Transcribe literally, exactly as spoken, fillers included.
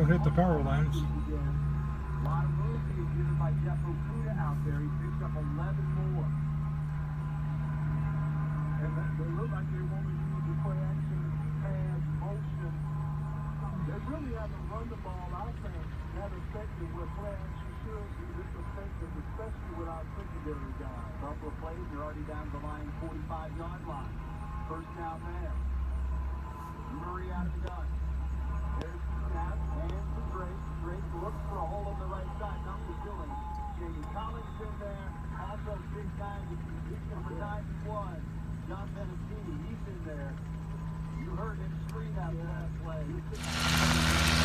don't hit the power lines. A lot of room being given by Jeff Okuda out there. He picks up eleven more. And they look like they want to use the play action, pass, motion. They really haven't run the ball out there that effective where play action should be this effective, especially with our secondary guys. A couple of plays, they're already down the line, forty-five yard line. First down there. Murray out of the gun. There's the snap, hands to Drake. Drake looks for a hole on the right side, not pursuing. Jamie Collins in there, also big time, he's number ninety-one. John Benettini, he's in there. You heard him scream out that play.